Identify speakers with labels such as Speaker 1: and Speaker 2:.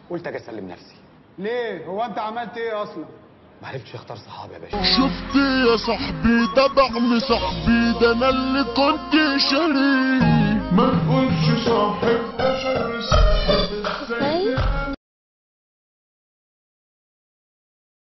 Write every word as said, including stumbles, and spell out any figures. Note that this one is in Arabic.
Speaker 1: قلت اجي اسلم نفسي.
Speaker 2: ليه؟ هو انت عملت ايه اصلا؟
Speaker 1: ما عرفتش اختار صحابي يا باشا.
Speaker 3: شفت يا صاحبي ده بعم صاحبي، ده انا اللي كنت شاريه. ما تقولش صاحب